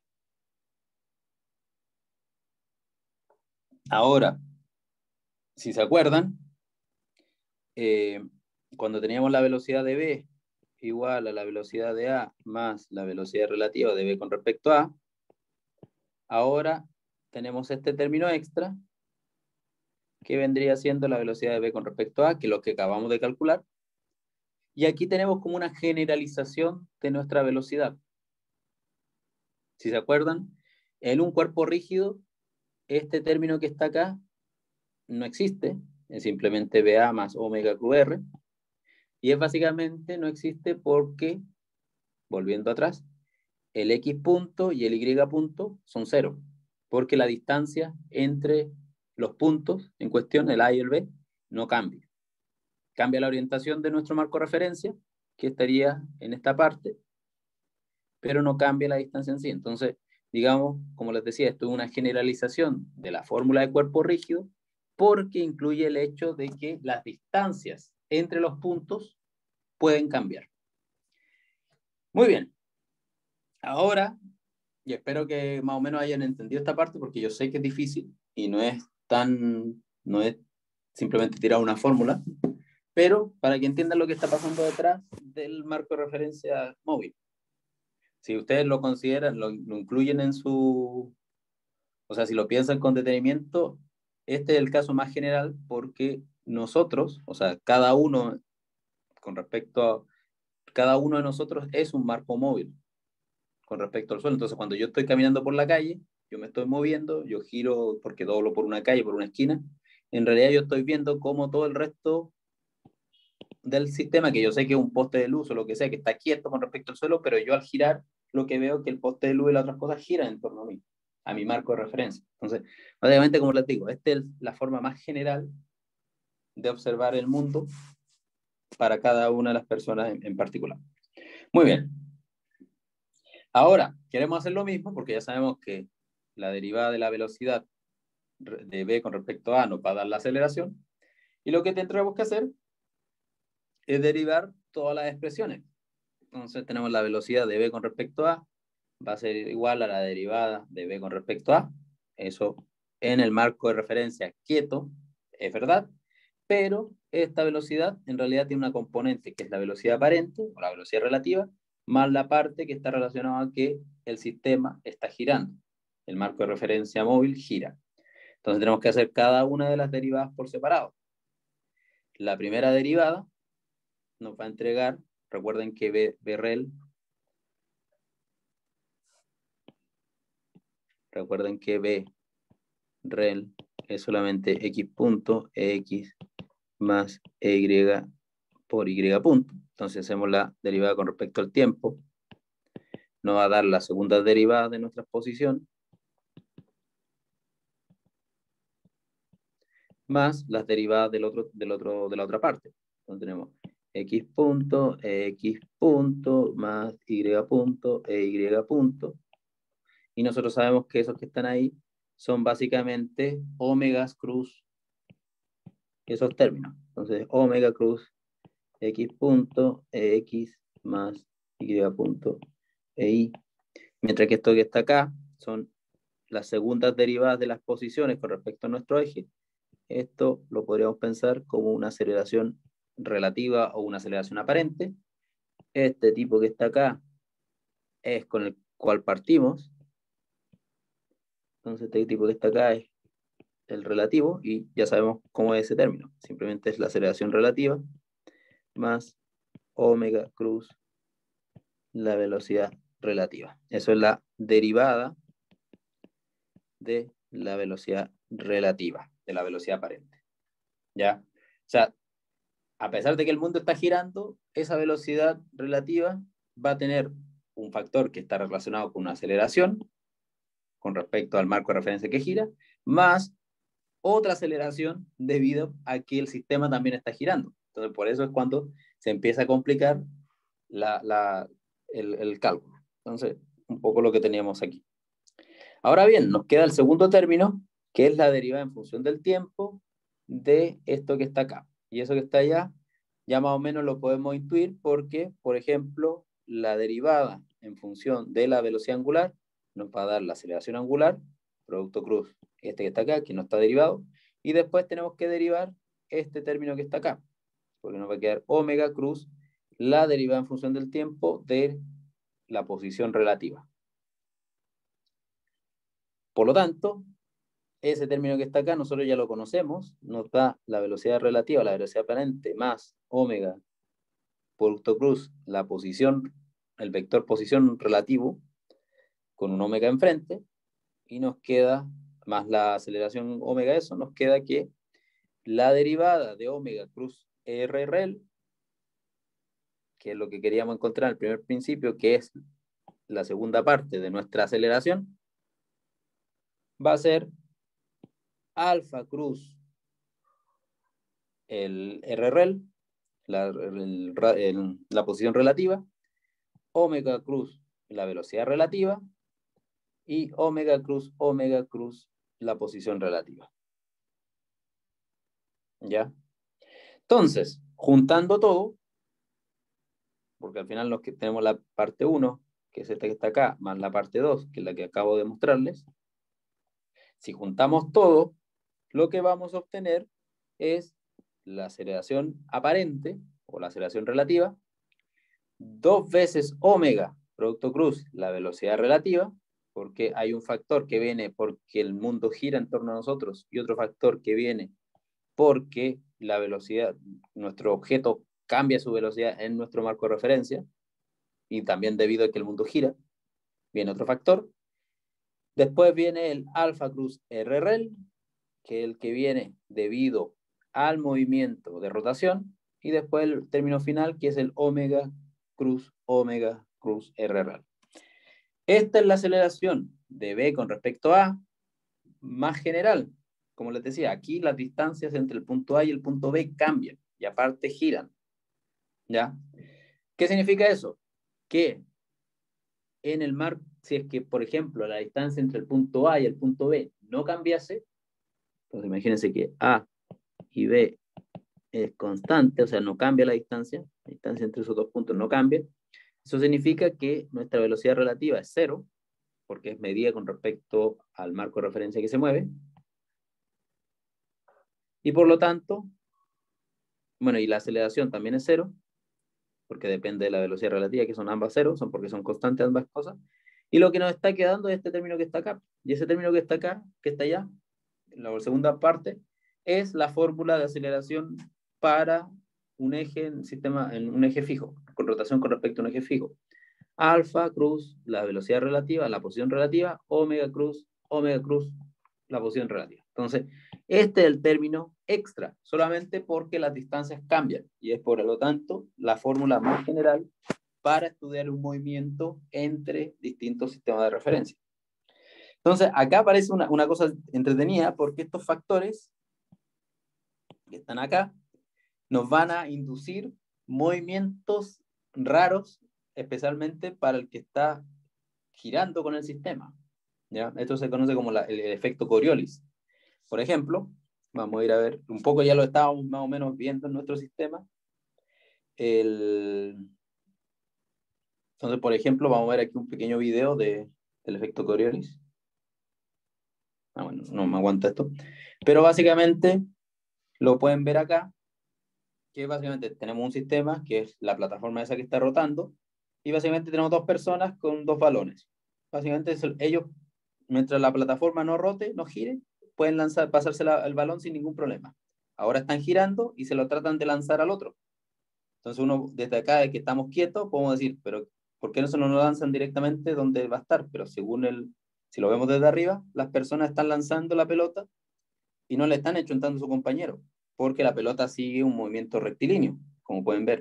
Ahora, si se acuerdan, cuando teníamos la velocidad de B igual a la velocidad de A más la velocidad relativa de B con respecto a, ahora tenemos este término extra que vendría siendo la velocidad de B con respecto a, que es lo que acabamos de calcular. Y aquí tenemos como una generalización de nuestra velocidad. Si se acuerdan, en un cuerpo rígido, este término que está acá no existe, es simplemente BA más omega QR, y es básicamente no existe porque, volviendo atrás, el X punto y el Y punto son cero, porque la distancia entre los puntos en cuestión, el A y el B, no cambia. Cambia la orientación de nuestro marco de referencia, que estaría en esta parte, pero no cambia la distancia en sí. Entonces, digamos, como les decía, esto es una generalización de la fórmula de cuerpo rígido, porque incluye el hecho de que las distancias entre los puntos pueden cambiar. Muy bien. Ahora, y espero que más o menos hayan entendido esta parte, porque yo sé que es difícil y no es simplemente tirar una fórmula, pero para que entiendan lo que está pasando detrás del marco de referencia móvil. Si ustedes lo consideran, lo incluyen en su... O sea, si lo piensan con detenimiento, este es el caso más general porque nosotros, o sea, cada uno, con respecto a... Cada uno de nosotros es un marco móvil con respecto al suelo. Entonces, cuando yo estoy caminando por la calle, yo me estoy moviendo, yo giro porque doblo por una calle, por una esquina. En realidad yo estoy viendo cómo todo el resto del sistema, que yo sé que es un poste de luz o lo que sea, que está quieto con respecto al suelo, pero yo al girar lo que veo es que el poste de luz y las otras cosas giran en torno a mi marco de referencia. Entonces, básicamente, como les digo, esta es la forma más general de observar el mundo para cada una de las personas en particular. Muy bien. Ahora, queremos hacer lo mismo porque ya sabemos que la derivada de la velocidad de B con respecto a nos va a dar la aceleración. Y lo que tendremos que hacer es derivar todas las expresiones. Entonces tenemos la velocidad de B con respecto a, va a ser igual a la derivada de B con respecto a. Eso en el marco de referencia quieto es verdad, pero esta velocidad en realidad tiene una componente que es la velocidad aparente o la velocidad relativa, más la parte que está relacionada a que el sistema está girando. El marco de referencia móvil gira. Entonces tenemos que hacer cada una de las derivadas por separado. La primera derivada nos va a entregar, recuerden que BREL, recuerden que BREL es solamente X punto, X más EY por Y punto. Entonces hacemos la derivada con respecto al tiempo. Nos va a dar la segunda derivada de nuestra exposición. más las derivadas de la otra parte. Entonces tenemos x punto más y punto e y punto. Y nosotros sabemos que esos que están ahí son básicamente omegas cruz esos términos. Entonces, omega cruz x punto x más y punto e y. Mientras que esto que está acá son las segundas derivadas de las posiciones con respecto a nuestro eje. Esto lo podríamos pensar como una aceleración relativa o una aceleración aparente. Este tipo que está acá es con el cual partimos. Entonces este tipo que está acá es el relativo y ya sabemos cómo es ese término. Simplemente es la aceleración relativa más omega cruz la velocidad relativa. Eso es la derivada de la velocidad relativa, de la velocidad aparente. ¿Ya? O sea, a pesar de que el mundo está girando, esa velocidad relativa va a tener un factor que está relacionado con una aceleración con respecto al marco de referencia que gira, más otra aceleración debido a que el sistema también está girando. Entonces, por eso es cuando se empieza a complicar el cálculo. Entonces, un poco lo que teníamos aquí. Ahora bien, nos queda el segundo término, que es la derivada en función del tiempo de esto que está acá. Y eso que está allá, ya más o menos lo podemos intuir porque, por ejemplo, la derivada en función de la velocidad angular nos va a dar la aceleración angular, producto cruz, este que está acá, que no está derivado, y después tenemos que derivar este término que está acá, porque nos va a quedar omega cruz, la derivada en función del tiempo de la posición relativa. Por lo tanto, ese término que está acá, nosotros ya lo conocemos, nos da la velocidad relativa, la velocidad aparente, más omega, producto cruz, la posición, el vector posición relativo, con un omega enfrente, y nos queda, más la aceleración omega eso, nos queda que la derivada de omega cruz RRL, que es lo que queríamos encontrar en el primer principio, que es la segunda parte de nuestra aceleración, va a ser alfa cruz el RRL, la posición relativa, omega cruz la velocidad relativa y omega cruz la posición relativa. ¿Ya? Entonces, juntando todo, porque al final tenemos la parte 1, que es esta que está acá, más la parte 2, que es la que acabo de mostrarles. Si juntamos todo, lo que vamos a obtener es la aceleración aparente, o la aceleración relativa, 2 veces omega, producto cruz, la velocidad relativa, porque hay un factor que viene porque el mundo gira en torno a nosotros y otro factor que viene porque la velocidad, nuestro objeto cambia su velocidad en nuestro marco de referencia y también debido a que el mundo gira, viene otro factor. Después viene el alfa cruz RRL, que es el que viene debido al movimiento de rotación, y después el término final, que es el omega cruz RRL. Esta es la aceleración de B con respecto a más general. Como les decía, aquí las distancias entre el punto A y el punto B cambian y aparte giran. ¿Ya? ¿Qué significa eso? Que en el mar, si es que, por ejemplo, la distancia entre el punto A y el punto B no cambiase, pues imagínense que A y B es constante, o sea, no cambia la distancia entre esos dos puntos no cambia. Eso significa que nuestra velocidad relativa es 0, porque es medida con respecto al marco de referencia que se mueve. Y por lo tanto, bueno, y la aceleración también es 0, porque depende de la velocidad relativa, que son ambas 0, son porque son constantes ambas cosas. Y lo que nos está quedando es este término que está acá. Y ese término que está acá, que está allá, en la segunda parte, es la fórmula de aceleración para un eje en un eje fijo, con rotación con respecto a un eje fijo. Alfa cruz, la velocidad relativa, la posición relativa, omega cruz, la posición relativa. Entonces, este es el término extra, solamente porque las distancias cambian y es por lo tanto la fórmula más general para estudiar un movimiento entre distintos sistemas de referencia. Entonces, acá aparece una cosa entretenida porque estos factores que están acá, nos van a inducir movimientos raros, especialmente para el que está girando con el sistema. ¿Ya? Esto se conoce como el efecto Coriolis. Por ejemplo, vamos a ir a ver, un poco ya lo estábamos más o menos viendo en nuestro sistema. Entonces, por ejemplo, vamos a ver aquí un pequeño video del efecto Coriolis. Bueno, no me aguanta esto. Pero básicamente lo pueden ver acá, que básicamente tenemos un sistema, que es la plataforma esa que está rotando, y básicamente tenemos dos personas con dos balones. Básicamente ellos, mientras la plataforma no rote, no gire, pueden pasarse el balón sin ningún problema. Ahora están girando y se lo tratan de lanzar al otro. Entonces uno, desde acá, de que estamos quietos, podemos decir, pero ¿por qué no se nos lanzan directamente donde va a estar? Pero según si lo vemos desde arriba, las personas están lanzando la pelota y no le están echuntando a su compañero, porque la pelota sigue un movimiento rectilíneo, como pueden ver.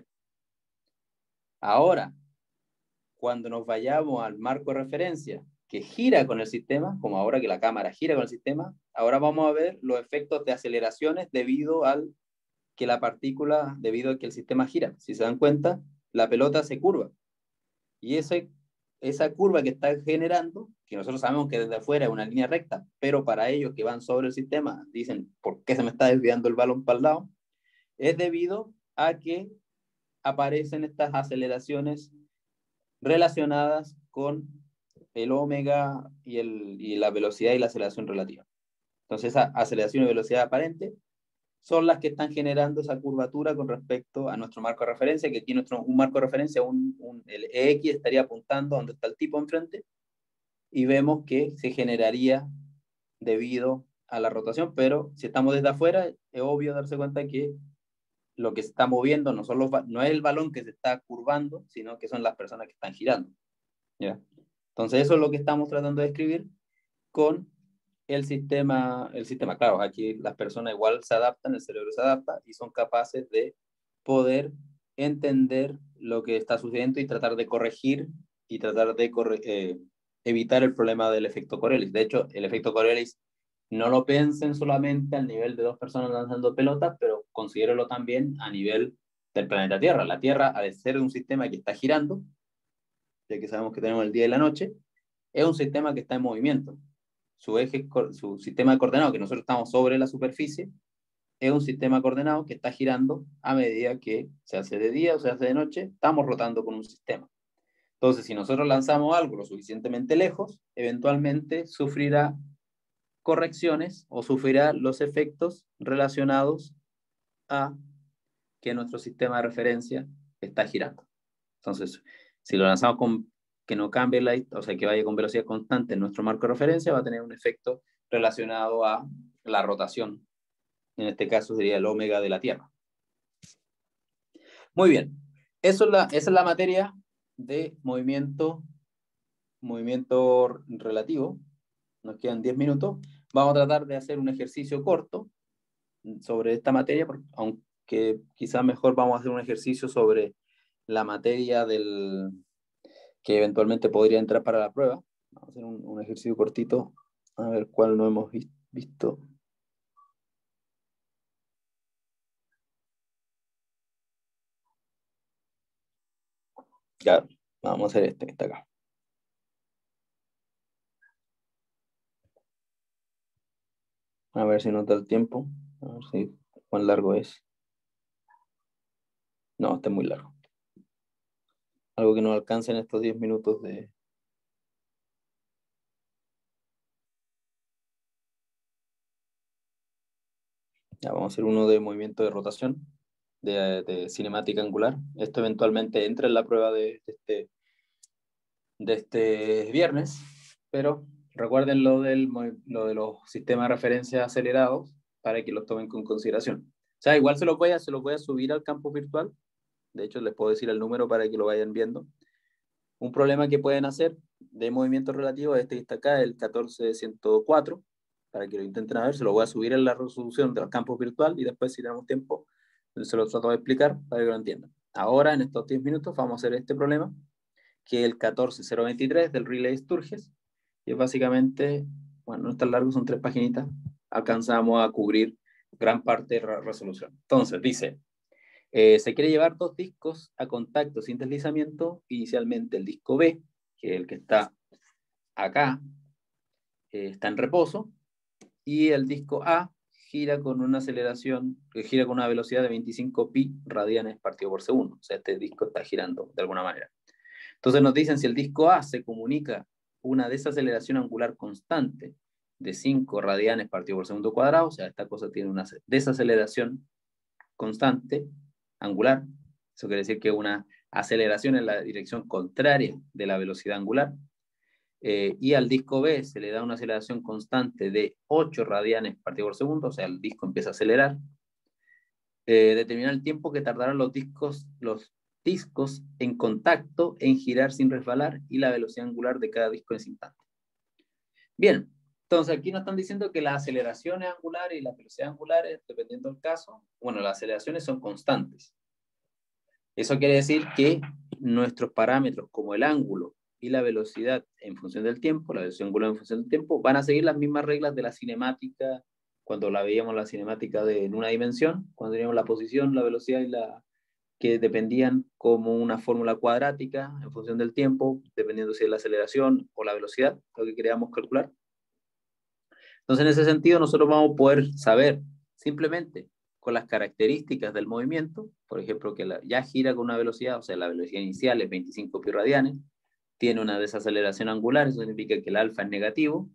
Ahora, cuando nos vayamos al marco de referencia que gira con el sistema, como ahora que la cámara gira con el sistema, ahora vamos a ver los efectos de aceleraciones debido a que la partícula, debido a que el sistema gira. Si se dan cuenta, la pelota se curva. Y esa curva que está generando, que nosotros sabemos que desde afuera es una línea recta, pero para ellos que van sobre el sistema, dicen, ¿por qué se me está desviando el balón para el lado? Es debido a que aparecen estas aceleraciones relacionadas con el ómega y la velocidad y la aceleración relativa. Entonces, esa aceleración y velocidad aparente son las que están generando esa curvatura con respecto a nuestro marco de referencia, que aquí un marco de referencia, el EX estaría apuntando donde está el tipo enfrente, y vemos que se generaría debido a la rotación, pero si estamos desde afuera, es obvio darse cuenta que lo que se está moviendo no es el balón que se está curvando, sino que son las personas que están girando. ¿Ya? Entonces eso es lo que estamos tratando de describir con el sistema, claro, aquí las personas igual se adaptan, el cerebro se adapta y son capaces de poder entender lo que está sucediendo y tratar de corregir y tratar de evitar el problema del efecto Coriolis. De hecho, el efecto Coriolis no lo piensen solamente al nivel de dos personas lanzando pelotas, pero considérenlo también a nivel del planeta Tierra. La Tierra, al ser un sistema que está girando, ya que sabemos que tenemos el día y la noche, es un sistema que está en movimiento. Su sistema de coordenado, que nosotros estamos sobre la superficie, es un sistema coordenado que está girando a medida que se hace de día o se hace de noche, estamos rotando con un sistema. Entonces, si nosotros lanzamos algo lo suficientemente lejos, eventualmente sufrirá correcciones o sufrirá los efectos relacionados a que nuestro sistema de referencia está girando. Entonces, si lo lanzamos con que no cambie o sea, que vaya con velocidad constante en nuestro marco de referencia, va a tener un efecto relacionado a la rotación. En este caso sería el ómega de la Tierra. Muy bien. Esa es la materia de movimiento relativo. Nos quedan 10 minutos. Vamos a tratar de hacer un ejercicio corto sobre esta materia, aunque quizás mejor vamos a hacer un ejercicio sobre la materia que eventualmente podría entrar para la prueba. Vamos a hacer un ejercicio cortito, a ver cuál no hemos visto. Claro, vamos a hacer este que está acá. A ver si nos da el tiempo. A ver si cuán largo es. No, está muy largo. Algo que no alcance en estos 10 minutos de... Ya, vamos a hacer uno de movimiento de rotación, de cinemática angular. Esto eventualmente entra en la prueba de este viernes, pero recuerden lo de los sistemas de referencia acelerados para que los tomen con consideración. O sea, igual se los voy a subir al campus virtual. De hecho, les puedo decir el número para que lo vayan viendo. Un problema que pueden hacer de movimiento relativo es este que está acá, el 14104, para que lo intenten a ver. Se lo voy a subir en la resolución de los campos virtual y después, si tenemos tiempo, se lo trato de explicar para que lo entiendan. Ahora, en estos 10 minutos, vamos a hacer este problema, que es el 14023 del Relay Sturges, y es básicamente, bueno, no es tan largo, son 3 paginitas, alcanzamos a cubrir gran parte de resolución. Entonces, dice, se quiere llevar 2 discos a contacto sin deslizamiento. Inicialmente el disco B, que es el que está acá, está en reposo, y el disco A gira con una aceleración, gira con una velocidad de 25 pi radianes partido por segundo. O sea, este disco está girando de alguna manera. Entonces nos dicen si el disco A se comunica una desaceleración angular constante de 5 radianes partido por segundo cuadrado, o sea, esta cosa tiene una desaceleración constante angular, eso quiere decir que una aceleración en la dirección contraria de la velocidad angular, y al disco B se le da una aceleración constante de 8 radianes partido por segundo, o sea, el disco empieza a acelerar. Determinar el tiempo que tardarán los discos en contacto en girar sin resbalar y la velocidad angular de cada disco en ese instante. Bien, entonces aquí nos están diciendo que las aceleraciones angulares y las velocidades angulares, dependiendo del caso, bueno, las aceleraciones son constantes. Eso quiere decir que nuestros parámetros como el ángulo y la velocidad en función del tiempo, la velocidad angular en función del tiempo, van a seguir las mismas reglas de la cinemática, cuando la veíamos la cinemática en una dimensión, cuando teníamos la posición, la velocidad y que dependían como una fórmula cuadrática en función del tiempo, dependiendo si es la aceleración o la velocidad, lo que queríamos calcular. Entonces, en ese sentido, nosotros vamos a poder saber simplemente con las características del movimiento, por ejemplo, que ya gira con una velocidad, o sea, la velocidad inicial es 25 pi radianes, tiene una desaceleración angular, eso significa que el alfa es negativo,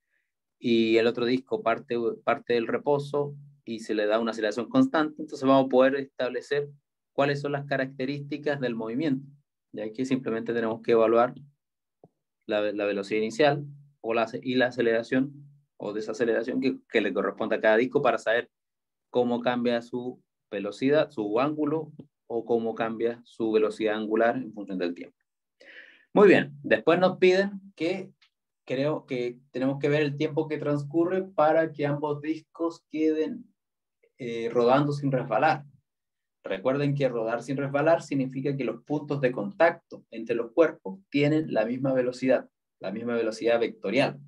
y el otro disco parte del reposo y se le da una aceleración constante, entonces vamos a poder establecer cuáles son las características del movimiento. Y aquí simplemente tenemos que evaluar la velocidad inicial y la aceleración o desaceleración que le corresponde a cada disco para saber cómo cambia su velocidad, su ángulo, o cómo cambia su velocidad angular en función del tiempo. Muy bien, después nos piden que creo que tenemos que ver el tiempo que transcurre para que ambos discos queden rodando sin resbalar. Recuerden que rodar sin resbalar significa que los puntos de contacto entre los cuerpos tienen la misma velocidad vectorial,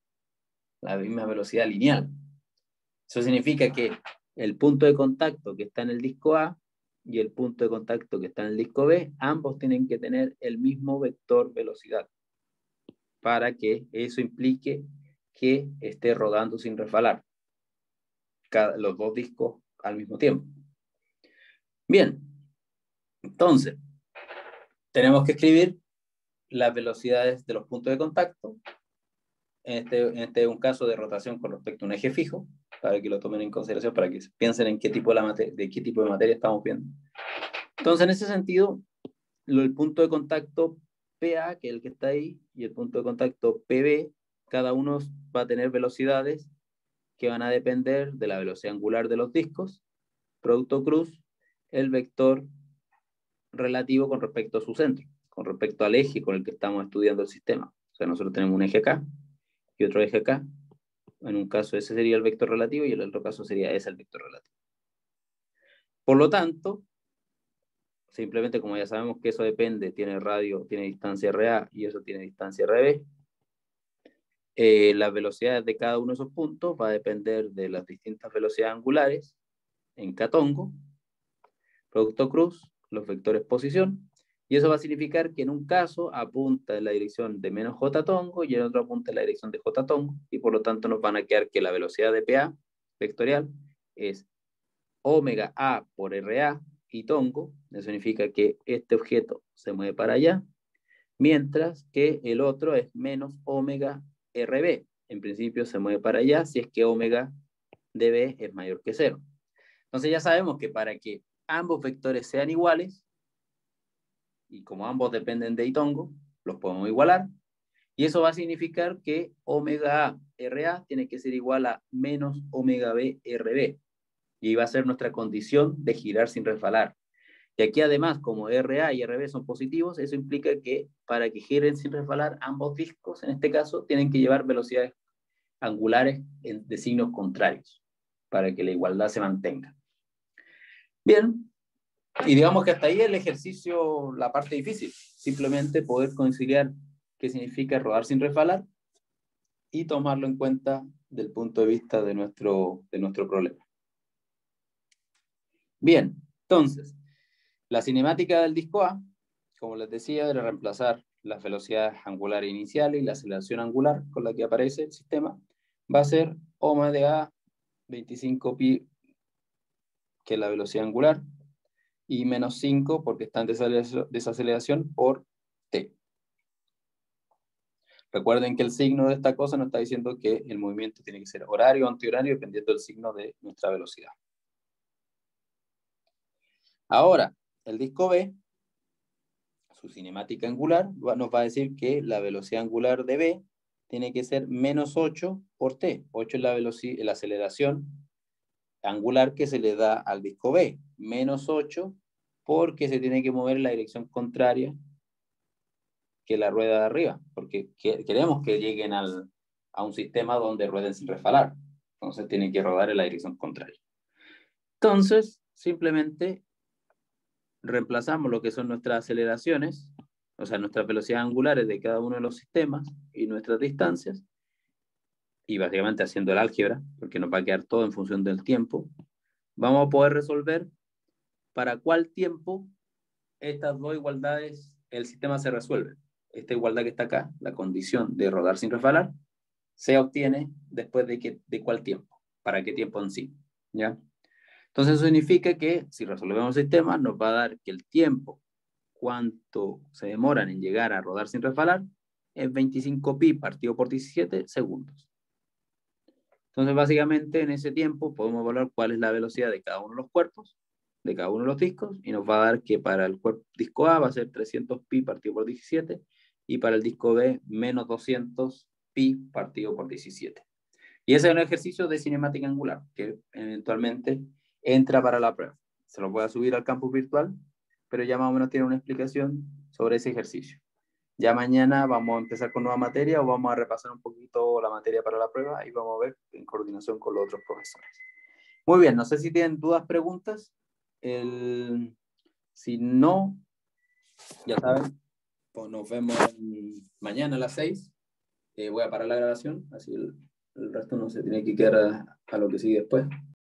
la misma velocidad lineal. Eso significa que el punto de contacto que está en el disco A y el punto de contacto que está en el disco B, ambos tienen que tener el mismo vector velocidad para que eso implique que esté rodando sin resbalar los 2 discos al mismo tiempo. Bien, entonces tenemos que escribir las velocidades de los puntos de contacto. En este es un caso de rotación con respecto a un eje fijo, para que lo tomen en consideración, para que piensen en qué tipo de materia estamos viendo. Entonces, en ese sentido, el punto de contacto PA, que es el que está ahí, y el punto de contacto PB, cada uno va a tener velocidades que van a depender de la velocidad angular de los discos, producto cruz, el vector relativo con respecto a su centro, con respecto al eje con el que estamos estudiando el sistema. O sea, nosotros tenemos un eje acá y otro eje acá. En un caso ese sería el vector relativo y en el otro caso sería ese el vector relativo. Por lo tanto, simplemente como ya sabemos que eso depende, tiene distancia RA y eso tiene distancia RB, las velocidades de cada uno de esos puntos va a depender de las distintas velocidades angulares en K-tongo, producto cruz, los vectores posición, y eso va a significar que en un caso apunta en la dirección de menos J-tongo y en otro apunta en la dirección de J-tongo, y por lo tanto nos van a quedar que la velocidad de PA vectorial es omega A por RA y tongo. Eso significa que este objeto se mueve para allá, mientras que el otro es menos omega RB. En principio se mueve para allá si es que omega dB es mayor que 0. Entonces ya sabemos que para que ambos vectores sean iguales, y como ambos dependen de Itongo, los podemos igualar, y eso va a significar que omega A RA tiene que ser igual a menos omega B RB, y va a ser nuestra condición de girar sin resbalar. Y aquí además, como RA y RB son positivos, eso implica que para que giren sin resbalar, ambos discos, en este caso, tienen que llevar velocidades angulares de signos contrarios, para que la igualdad se mantenga. Bien, y digamos que hasta ahí el ejercicio, la parte difícil, simplemente poder conciliar qué significa rodar sin resbalar y tomarlo en cuenta del punto de vista de nuestro problema. Bien, entonces, la cinemática del disco A, como les decía, era reemplazar las velocidades angulares iniciales y la aceleración angular con la que aparece el sistema, va a ser omega de A 25pi, que es la velocidad angular, y menos 5 porque está en desaceleración por t. Recuerden que el signo de esta cosa nos está diciendo que el movimiento tiene que ser horario o antihorario dependiendo del signo de nuestra velocidad. Ahora, el disco B, su cinemática angular, nos va a decir que la velocidad angular de B tiene que ser menos 8 por t. 8 es la aceleración angular que se le da al disco B. Menos 8 porque se tiene que mover en la dirección contraria que la rueda de arriba, porque queremos que lleguen a un sistema donde rueden sin resbalar. Entonces tienen que rodar en la dirección contraria. Entonces, simplemente reemplazamos lo que son nuestras aceleraciones, o sea, nuestras velocidades angulares de cada uno de los sistemas y nuestras distancias, y básicamente haciendo el álgebra, porque nos va a quedar todo en función del tiempo, vamos a poder resolver para cuál tiempo estas dos igualdades, el sistema se resuelve. Esta igualdad que está acá, la condición de rodar sin resbalar, se obtiene después de cuál tiempo, para qué tiempo en sí, ¿ya? Entonces eso significa que si resolvemos el sistema, nos va a dar que el tiempo, cuánto se demoran en llegar a rodar sin resbalar, es 25pi partido por 17 segundos. Entonces básicamente en ese tiempo podemos evaluar cuál es la velocidad de cada uno de los cuerpos, de cada uno de los discos, y nos va a dar que para el disco A va a ser 300pi partido por 17, y para el disco B menos 200pi partido por 17. Y ese es un ejercicio de cinemática angular que eventualmente entra para la prueba. Se lo voy a subir al campus virtual, pero ya más o menos tiene una explicación sobre ese ejercicio. Ya mañana vamos a empezar con nueva materia o vamos a repasar un poquito la materia para la prueba y vamos a ver en coordinación con los otros profesores. Muy bien, no sé si tienen dudas, preguntas. Si no, ya saben, pues nos vemos mañana a las 6. Voy a parar la grabación, así el resto no se tiene que quedar a lo que sigue después.